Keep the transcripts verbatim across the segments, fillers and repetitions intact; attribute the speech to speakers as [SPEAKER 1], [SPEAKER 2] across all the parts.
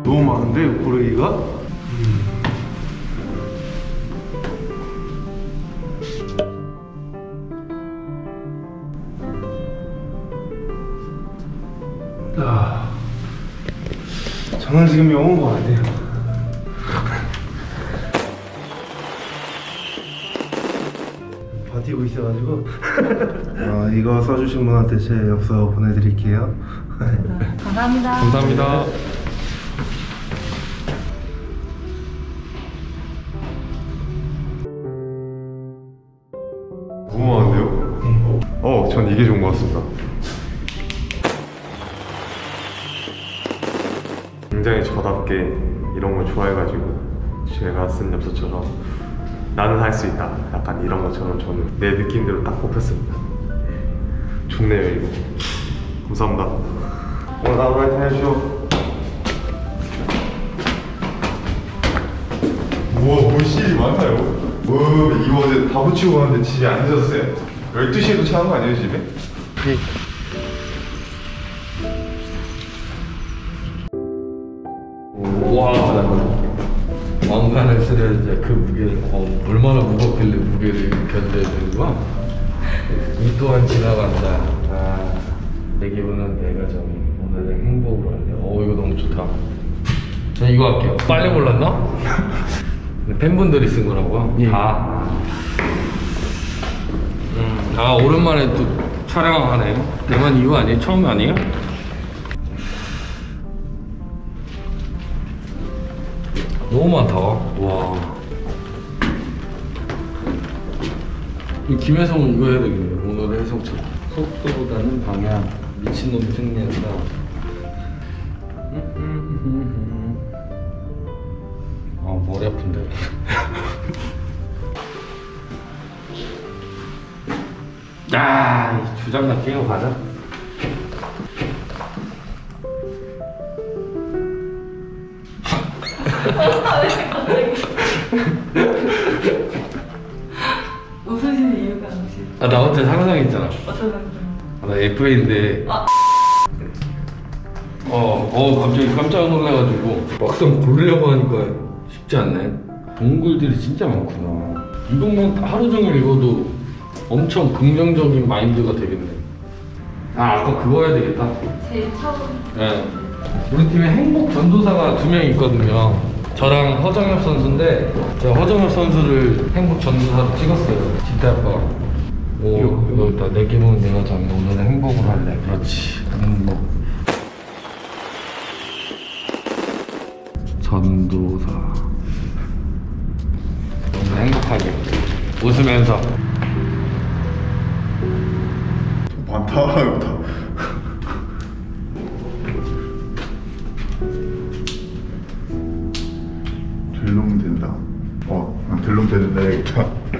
[SPEAKER 1] 너무 많은데 고르기가? 음. 아, 저는 지금 영어인 것 같아요. 버티고 있어가지고. 어, 이거 써주신 분한테 제 엽서 보내드릴게요.
[SPEAKER 2] 감사합니다.
[SPEAKER 3] 감사합니다. 너무 많은데요? 네. 어, 전 이게 좋은 것 같습니다. 굉장히 저답게 이런 걸 좋아해가지고 제가 쓴 엽서처럼 나는 할 수 있다, 약간 이런 것처럼 저는 내 느낌대로 딱 뽑혔습니다. 좋네요 이거. 감사합니다. 오늘 하루 화이팅 해주쇼. 우와, 볼실이 많아요. 와, 이거 어제 다 붙이고 가는데 집에 안 늦었어요? 열두 시에도 차는 거 아니에요 집에? 네.
[SPEAKER 4] 와, 왕관을 쓰려 이제 그 무게를 어, 얼마나 무겁길래 무게를 견뎌야 되는 거야? 이 또한 지나간다. 아, 내 기분은 내 가정이 오늘의 행복으로 할래. 어, 이거 너무 좋다. 전 이거 할게요. 빨리 골랐나? 팬분들이 쓴 거라고요?
[SPEAKER 3] 예.
[SPEAKER 4] 다. 음, 아, 오랜만에 또 촬영하네. 대만 이후 아니에요? 처음 아니에요? 너무 많다. 와. 이 김혜성은 이거 해야 되겠네. 오늘의 해성처럼. 속도보다는 방향. 미친놈이 승리한다. 아, 머리 아픈데. 야, 이 주장나 깨고 가자.
[SPEAKER 2] 웃으시는 이유가 혹시?
[SPEAKER 4] 아, 나 혼자 상상했잖아.
[SPEAKER 2] 어떤 상상?
[SPEAKER 4] 아, 나 에프에이인데.
[SPEAKER 2] 아.
[SPEAKER 4] 어, 어, 갑자기 깜짝 놀라가지고 막상 고르려고 하니까 쉽지 않네. 동굴들이 진짜 많구나. 이것만 하루 종일 읽어도 엄청 긍정적인 마인드가 되겠네. 아, 아까 그거 해야 되겠다.
[SPEAKER 2] 제일 처음.
[SPEAKER 4] 네. 우리 팀에 행복 전도사가 두 명 있거든요. 저랑 허정엽 선수인데 제가 허정엽 선수를 행복 전도사로 찍었어요. 진짜 아빠. 오, 이거 일단 내 기분은 내가 정해. 오늘은 행복을 할래. 그렇지. 행복. 전도사. 오늘 행복하게 웃으면서.
[SPEAKER 3] 많다 이거. 델롬 된다. 어, 델롬 된다 해야겠다.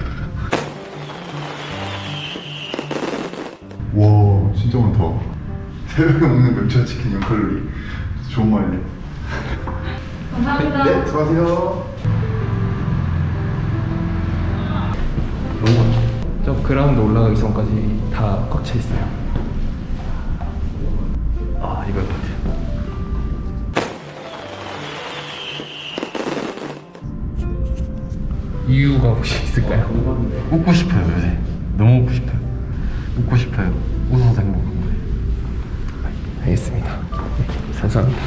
[SPEAKER 3] 와, 진짜 많다. 새벽에 먹는 맥주 치킨 영 칼로리. 좋은 말이네.
[SPEAKER 2] 감사합니다.
[SPEAKER 3] 네, 수고하세요.
[SPEAKER 1] 저 그라운드 올라가기 전까지 다 꽉 차 있어요.
[SPEAKER 4] 아, 이걸 같아.
[SPEAKER 1] 이유가 혹시 있을까요?
[SPEAKER 4] 웃고 싶어요, 요새. 너무 웃고 싶어요. 웃고 싶어요. 웃어서 행복한 거예요.
[SPEAKER 1] 알겠습니다. 네, 감사합니다.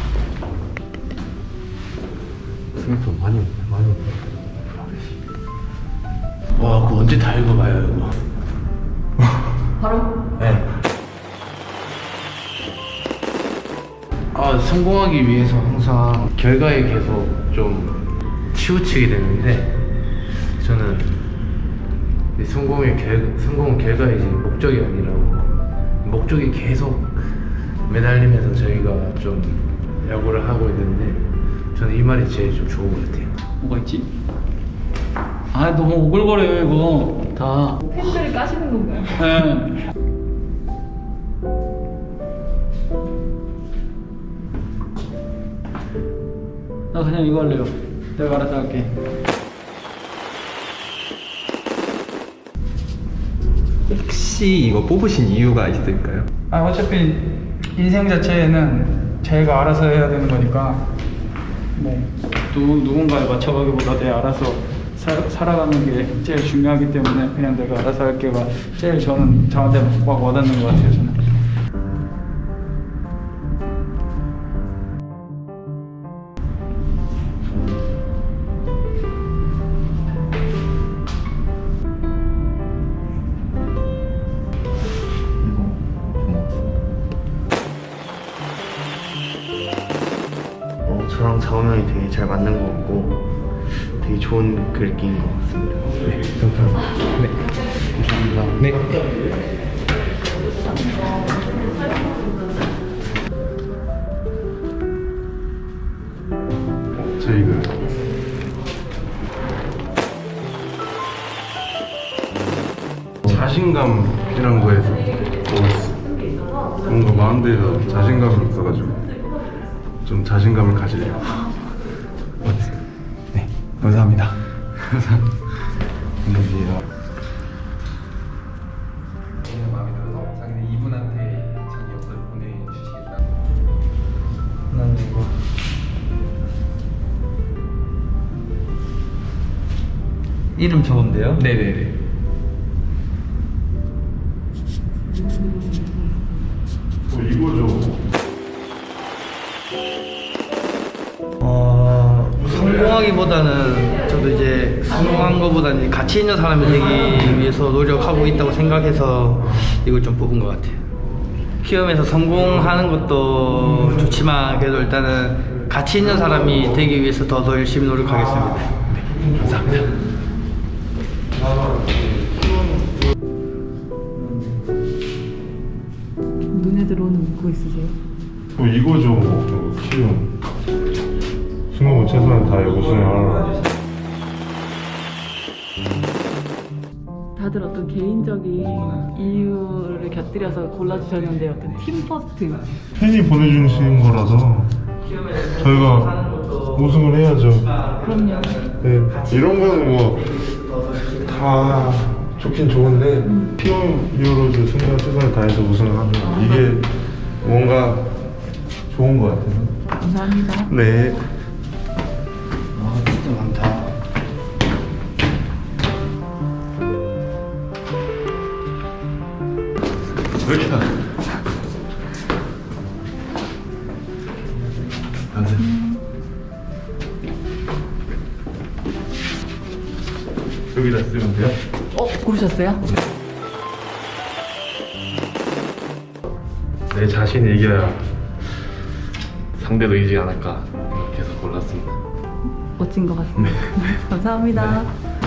[SPEAKER 4] 생각보다 많이 없네, 많이 없네.
[SPEAKER 1] 와, 그거 언제 다 읽어봐요, 이거.
[SPEAKER 2] 바로?
[SPEAKER 1] 네. 아, 성공하기 위해서 항상 결과에 계속 좀 치우치게 되는데, 저는 이 성공의 결, 성공은 결과이지 목적이 아니라고. 목적이 계속 매달리면서 저희가 좀 야구를 하고 있는데, 저는 이 말이 제일 좀 좋은 것 같아요.
[SPEAKER 5] 뭐가 있지? 아, 너무 오글거려요 이거 다.
[SPEAKER 2] 팬들이 까시는 건가요?
[SPEAKER 5] 예. 나 그냥 이거 할래요. 내가 알아서 할게.
[SPEAKER 6] 혹시 이거 뽑으신 이유가 있을까요?
[SPEAKER 5] 아, 어차피 인생 자체는 제가 알아서 해야 되는 거니까 뭐 누, 누군가에 맞춰가기보다 내 알아서 사, 살아가는 게 제일 중요하기 때문에 그냥 내가 알아서 할게가 제일 저는 저한테 막 와닿는 것 같아요. 저는.
[SPEAKER 7] 어, 저랑 자우명이 되게 잘 맞는 것 같고 되게 좋은 글귀인 것 같습니다.
[SPEAKER 6] 네, 감사합니다. 네, 감사합니다. 네.
[SPEAKER 3] 저희는 자신감이란 거에서 뭔가 마음대로 자신감이 있어가지고 좀 자신감을 가지려고.
[SPEAKER 6] 네, 감사합니다. 감사합니다. 마음에 들어서 자기는 이분한테 자기 역을 보내주시겠다.
[SPEAKER 1] 난 이거 이름 적으면 돼요?
[SPEAKER 6] 네네네.
[SPEAKER 3] 어, 이거죠.
[SPEAKER 1] 어, 성공하기보다는 저도 이제 성공한 것보다는 가치 있는 사람이 되기 위해서 노력하고 있다고 생각해서 이걸 좀 뽑은 것 같아요. 시험에서 성공하는 것도 좋지만 그래도 일단은 가치 있는 사람이 되기 위해서 더, 더 열심히 노력하겠습니다. 네, 감사합니다.
[SPEAKER 2] 눈에 들어오는 문구 있으세요?
[SPEAKER 3] 어, 이거죠. 뭐. 키움. 승호고 최소한 다 우승을 하라.
[SPEAKER 2] 다들 어떤 개인적인 이유를 곁들여서 골라주셨는데 어떤 팀 퍼스트
[SPEAKER 3] 팬이 보내주신 거라서 저희가 우승을 해야죠.
[SPEAKER 2] 그럼요.
[SPEAKER 3] 네, 이런 거는 뭐 다 좋긴 좋은데 피움 이후로도 승호가 최선을 다해서 우승을 하면 이게 뭔가 좋은 것 같아요.
[SPEAKER 2] 감사합니다.
[SPEAKER 3] 네.
[SPEAKER 1] 와, 진짜 많다.
[SPEAKER 3] 왜 이렇게 나? 여기다 쓰면 돼요?
[SPEAKER 2] 어? 고르셨어요?
[SPEAKER 3] 내 자신이 이겨야 상대도 이기지 않을까 이렇게 해서 골랐습니다.
[SPEAKER 2] 멋진 것 같습니다. 감사합니다.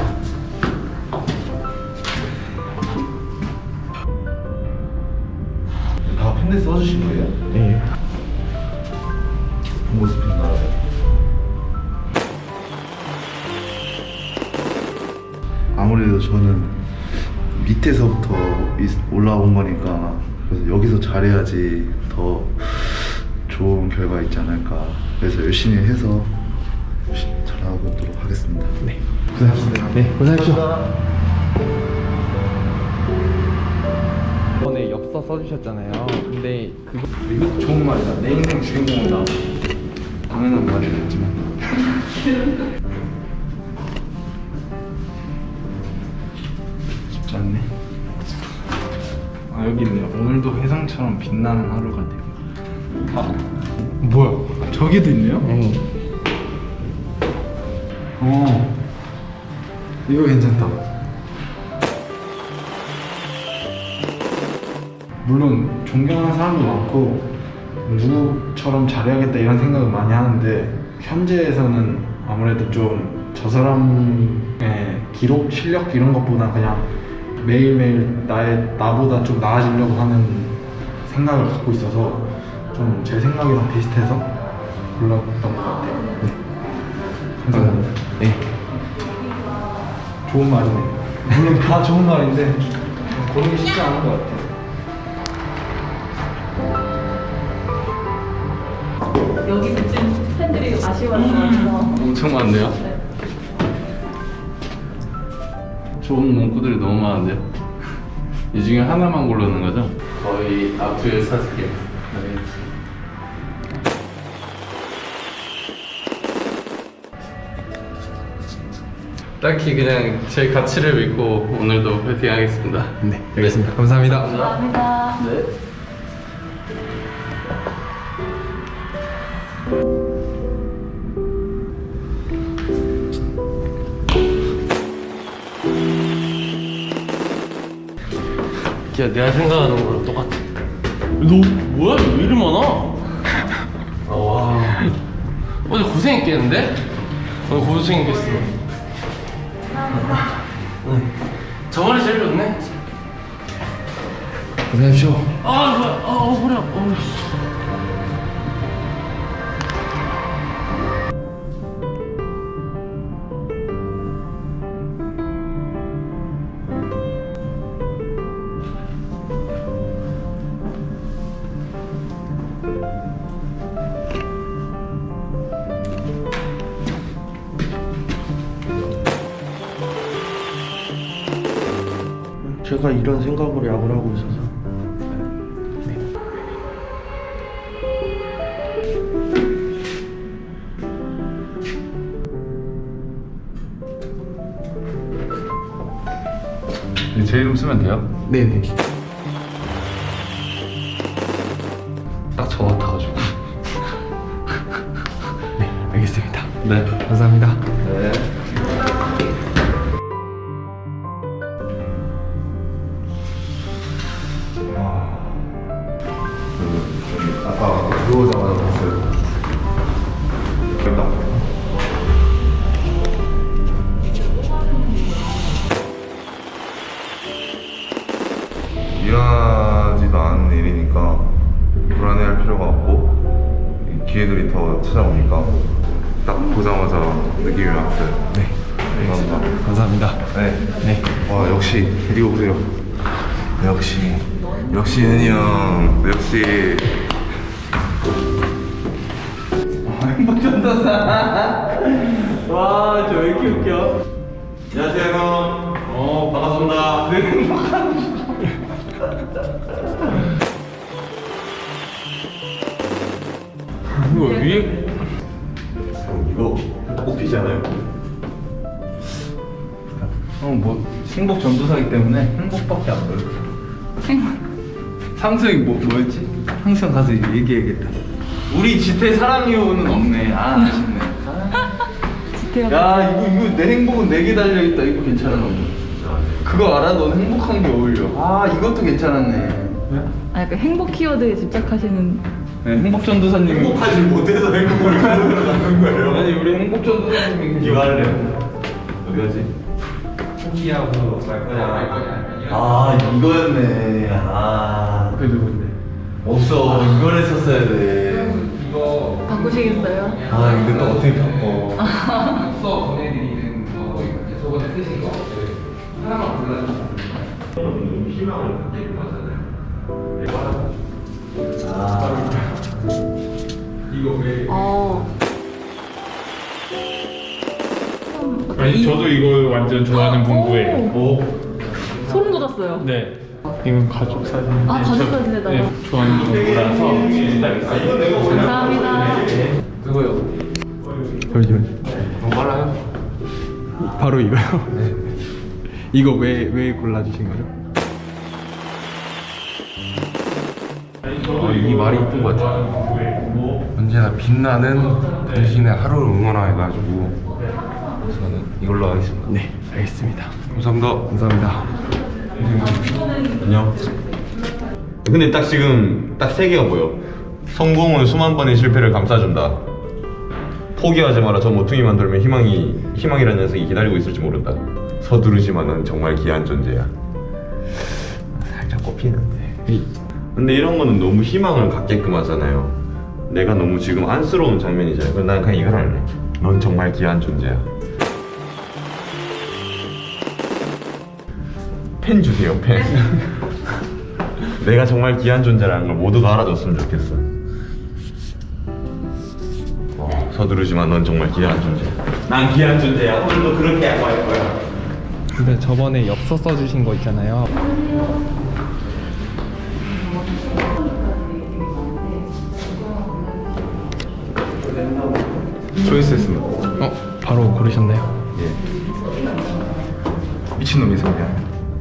[SPEAKER 3] 다 팬들 써주신 거예요? 네. 모습인가요?
[SPEAKER 8] 아무래도 저는 밑에서부터 있- 올라온 거니까 그래서 여기서 잘해야지 더 좋은 결과 있지 않을까 그래서 열심히 해서 잘하도록 하겠습니다. 네,
[SPEAKER 6] 고생하셨습니다. 네, 고생하십시오. 이번에 엽서 써주셨잖아요. 근데 그거
[SPEAKER 5] 이거 좋은 말이다. 내 인생 주인공은 나. 당연한 말이겠지만. 쉽지 않네. 아 여기 있네요. 오늘도 회상처럼 빛나는 하루가 되고. 아 뭐야? 저기도 있네요. 어. 어. 이거 괜찮다. 물론 존경하는 사람도 많고 누구처럼 잘해야겠다 이런 생각을 많이 하는데 현재에서는 아무래도 좀 저 사람의 기록, 실력 이런 것보다 그냥 매일매일 나의 나보다 좀 나아지려고 하는 생각을 갖고 있어서 좀 제 생각이랑 비슷해서 골랐던 것 같아요. 네. 감사합니다.
[SPEAKER 6] 네.
[SPEAKER 5] 좋은 말이네요. 물론 다 좋은 말인데 고르기 쉽지 않은 것 같아요.
[SPEAKER 2] 여기 그쯤 팬들이 아쉬워하시면서
[SPEAKER 4] 엄청 많네요. 좋은 문구들이 너무 많은데요. 이 중에 하나만 고르는 거죠? 거의 앞뒤에 사스케.
[SPEAKER 6] 딱히 그냥 제 가치를 믿고 오늘도 파이팅 하겠습니다.
[SPEAKER 9] 네, 알겠습니다. 감사합니다.
[SPEAKER 2] 감사합니다.
[SPEAKER 6] 네. 야, 내가 생각하는 거랑 똑같아. 너 뭐야? 왜 이리 많아? 와. 어제 고생했겠는데? 오늘 고생했겠어. 응. 저번에 제일 좋네.
[SPEAKER 9] 고생하십시오.
[SPEAKER 6] 아, 뭐야? 아, 어, 허리 아파. 어우, 씨.
[SPEAKER 7] 제가 이런 생각으로 야구를 하고 있어서
[SPEAKER 9] 제 이름 쓰면 돼요?
[SPEAKER 7] 네네.
[SPEAKER 9] 딱 저 같아가지고. 네, 알겠습니다. 네, 감사합니다.
[SPEAKER 8] 네. 그, 아까 들어오자마자 봤어요. 여기다. 일어나지도 않은 일이니까 불안해할 필요가 없고 이 기회들이 더 찾아오니까 딱 보자마자 느낌이 왔어요.
[SPEAKER 9] 네,
[SPEAKER 8] 감사합니다.
[SPEAKER 9] 감사합니다.
[SPEAKER 8] 네.
[SPEAKER 9] 네.
[SPEAKER 8] 와 역시 이거 보세요. 역시 역시 은희 형 역시
[SPEAKER 6] 와, 저 왜 이렇게 웃겨?
[SPEAKER 3] 안녕하세요 형. 어 반갑습니다.
[SPEAKER 6] 이거 위에
[SPEAKER 3] 이거 뽑히잖아요.
[SPEAKER 5] 형 뭐 행복 전도사기 때문에 행복밖에 안 보여. 상수이 뭐 뭐였지? 항상 가서 얘기해야겠다. 우리 지태 사랑해요는 없네. 아 아쉽네.
[SPEAKER 2] 지태가
[SPEAKER 5] 야 이거 이거 내 행복은 내게 달려 있다. 이거 괜찮아 너. 그거 알아? 넌 행복한 게 어울려. 아 이것도 괜찮았네.
[SPEAKER 2] 아, 약간 행복 키워드에 집착하시는.
[SPEAKER 5] 네, 행복 전도사님이
[SPEAKER 3] 행복하지 못해서 행복을 가는 거예요.
[SPEAKER 5] 아니 우리 행복 전도사님이
[SPEAKER 3] 이거 할래. 어디 가지?
[SPEAKER 6] 포기하고 말 거냐 말 거냐.
[SPEAKER 3] 아 이거였네. 아
[SPEAKER 5] 그 누군데?
[SPEAKER 3] 없어. 이걸 했었어야 돼.
[SPEAKER 6] 이거
[SPEAKER 2] 바꾸시겠어요?
[SPEAKER 3] 아 이거 또 어떻게 바꿔?
[SPEAKER 6] 써 보내드리는 거 저번에 쓰신 거 하나만 골라주세요.
[SPEAKER 3] 희망을 갖게 거잖아요.
[SPEAKER 6] 이거 왜?
[SPEAKER 2] 어.
[SPEAKER 10] 아니 저도 이거 완전 좋아하는 공부예요.
[SPEAKER 2] 오. 소름 돋았어요.
[SPEAKER 10] 네. 이건 가족 사진인데.
[SPEAKER 2] 아, 가족 사진에다가.
[SPEAKER 10] 네, 좋아하는 공부라서.
[SPEAKER 2] 감사합니다.
[SPEAKER 6] 그거요.
[SPEAKER 9] 잠시만요.
[SPEAKER 6] 너무 빨라요?
[SPEAKER 9] 바로 이거요? 네. 이거 왜, 왜 골라주신 거죠?
[SPEAKER 1] 어, 이 말이 이쁜 것 같아요. 언제나 빛나는 당신의 하루를 응원해가지고 저는 이걸로 하겠습니다.
[SPEAKER 9] 네, 알겠습니다.
[SPEAKER 1] 감사합니다.
[SPEAKER 9] 감사합니다.
[SPEAKER 3] 안녕. 근데 딱 지금 딱 세 개가 보여. 성공은 수만 번의 실패를 감싸준다. 포기하지 마라. 저 모퉁이만 돌면 희망이 희망이라는 녀석이 기다리고 있을지 모른다. 서두르지만은 정말 귀한 존재야. 살짝 꼽히는데. 근데 이런 거는 너무 희망을 갖게끔 하잖아요. 내가 너무 지금 안쓰러운 장면이잖아요. 그럼 난 그냥 이걸 할래. 넌 정말 귀한 존재야. 펜 주세요, 펜. 내가 정말 귀한 존재라는 걸 모두가 알아줬으면 좋겠어. 어, 서두르지만 넌 정말 귀한 존재. 난 귀한 존재야. 오늘도 그렇게 야구할 거야.
[SPEAKER 10] 근데 저번에 엽서 써주신 거 있잖아요.
[SPEAKER 3] 초이스 했습니다.
[SPEAKER 10] 어, 바로 고르셨나요?
[SPEAKER 3] 예.
[SPEAKER 8] 미친놈이 있습니다.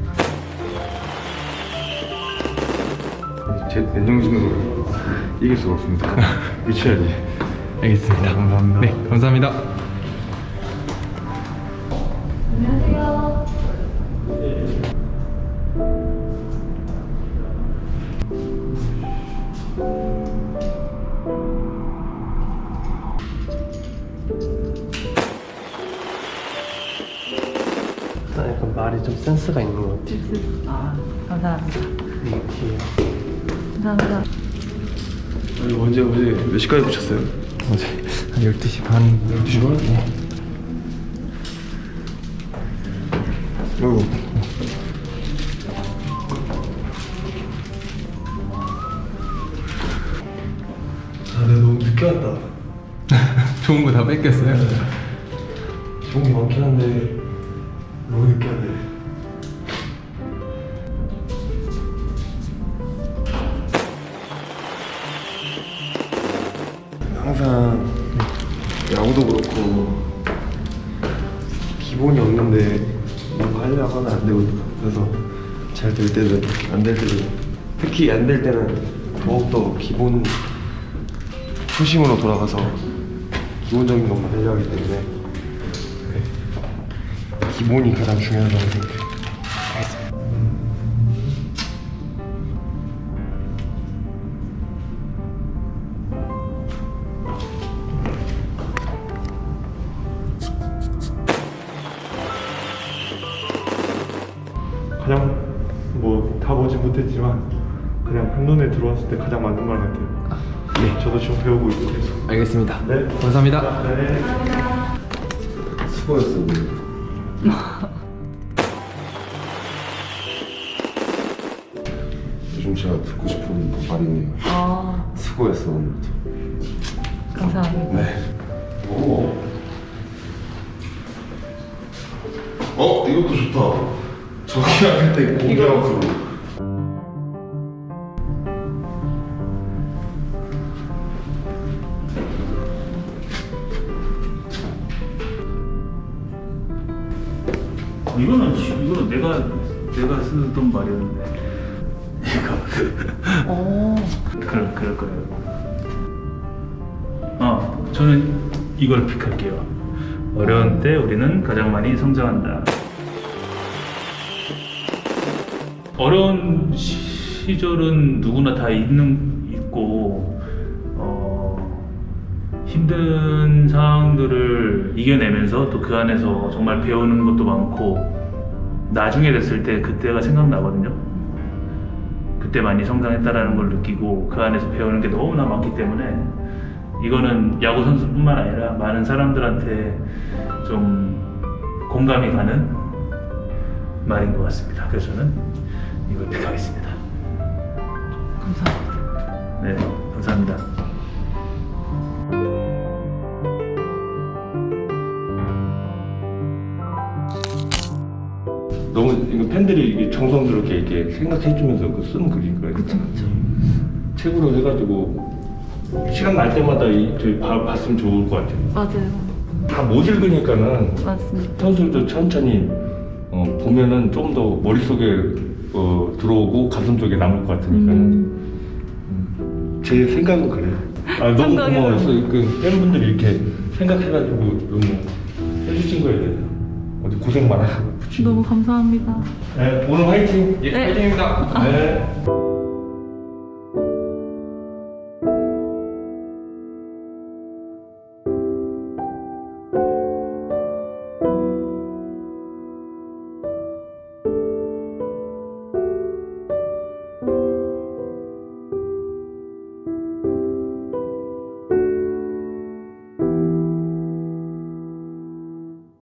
[SPEAKER 8] 제 맨정신으로 이길 수가 없습니다. 미쳐야지.
[SPEAKER 9] 알겠습니다. 감사합니다. 네, 감사합니다.
[SPEAKER 2] 안녕하세요.
[SPEAKER 1] 약간 말이 좀 센스가 있는 것 같아요.
[SPEAKER 2] 아, 감사합니다.
[SPEAKER 1] 되게 귀해요.
[SPEAKER 2] 감사합니다.
[SPEAKER 8] 언제 어제 몇 시까지 붙였어요?
[SPEAKER 9] 어제 한 열두 시 반.
[SPEAKER 8] 열두 시 반? 네. 어이구.
[SPEAKER 3] 아, 내가 너무 늦게 왔다.
[SPEAKER 9] 좋은 거 다 뺏겼어요?
[SPEAKER 3] 좋은 게 많긴 한데 너무 늦게 왔네. 항상 야구도 그렇고 기본이 없는데 뭔가 하려고 하면 안 되고, 그래서 잘 될 때도 안 될 때도, 특히 안 될 때는 더욱더 기본 초심으로 돌아가서 기본적인 것만 하려고 하기 때문에 네. 기본이 가장 중요하다고 생각해요.
[SPEAKER 11] 가장 뭐 다 보지 못했지만 그냥 한눈에 들어왔을 때 가장 맞는 말 같아요. 네, 저도 지금 배우고 있고 계속.
[SPEAKER 9] 알겠습니다.
[SPEAKER 11] 네,
[SPEAKER 9] 감사합니다.
[SPEAKER 11] 네.
[SPEAKER 3] 수고했어. 요즘 제가 듣고 싶은 말이네요.
[SPEAKER 2] 아,
[SPEAKER 3] 수고했어 오늘도.
[SPEAKER 2] 감사합니다.
[SPEAKER 3] 네. 오. 어, 이것도 좋다. 저기 할 때 공개하고.
[SPEAKER 10] 이거는 이거는 내가 내가 쓰던 말이었는데 이거
[SPEAKER 2] 오.
[SPEAKER 10] 그럴 그럴 거예요. 어, 저는 이걸 픽할게요. 어려운 때 우리는 가장 많이 성장한다. 어려운 시절은 누구나 다 있는 있고 어, 힘든 상황들을 이겨내면서 또 그 안에서 정말 배우는 것도 많고 나중에 됐을 때 그때가 생각나거든요. 그때 많이 성장했다라는 걸 느끼고 그 안에서 배우는 게 너무나 많기 때문에 이거는 야구 선수뿐만 아니라 많은 사람들한테 좀 공감이 가는 말인 것 같습니다. 그래서 저는 이걸 픽하겠습니다.
[SPEAKER 2] 감사합니다.
[SPEAKER 10] 네, 감사합니다.
[SPEAKER 3] 너무 이거 팬들이 이게 정성스럽게 이렇게 생각해주면서 그 쓴 글인 거예요. 그쵸, 그쵸. 책으로 해가지고 시간 날 때마다 이, 저희 봐, 봤으면 좋을 것 같아요.
[SPEAKER 2] 맞아요.
[SPEAKER 3] 다 못 읽으니까는
[SPEAKER 2] 맞습니다.
[SPEAKER 3] 선수들도 천천히 어, 보면은 좀 더 머릿속에 어, 들어오고 가슴 속에 남을 것 같으니까는 음. 제 생각은 그래요. 아, 너무 고마워요. 그 팬분들이 이렇게 생각해가지고 너무 해주신 거에 대해서 어디 고생 많으시고
[SPEAKER 2] 너무 감사합니다.
[SPEAKER 3] 네, 오늘 화이팅!
[SPEAKER 2] 네.
[SPEAKER 3] 화이팅입니다. 네.